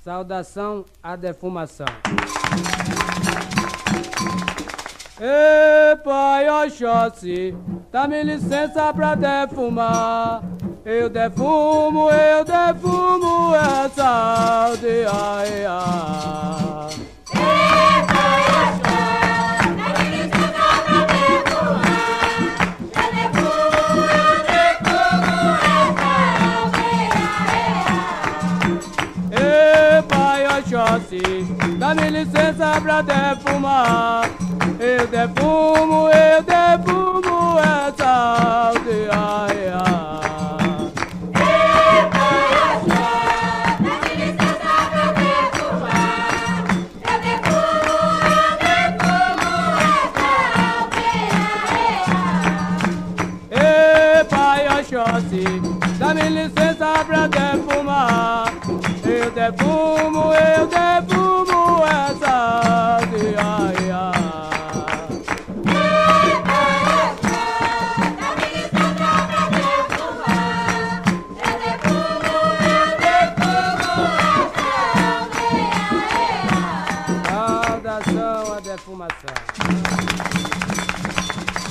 Saudação à defumação. Ei, pai Oxóssi, dá-me licença pra defumar. Eu defumo essa aldeia. Ei, pai Oxóssi, dá-me licença pra defumar. Eu defumo essa aldeia. Ei, pai Oxóssi, dá-me licença pra defumar. Eu defumo essa aldeia. Ei, pai Oxóssi, dá-me licença pra defumar. Eu defumo essa aldeia. Ei, pai Oxóssi, dá-me licença pra defumar. Eu defumo essa aldeia. Saudação à defumação.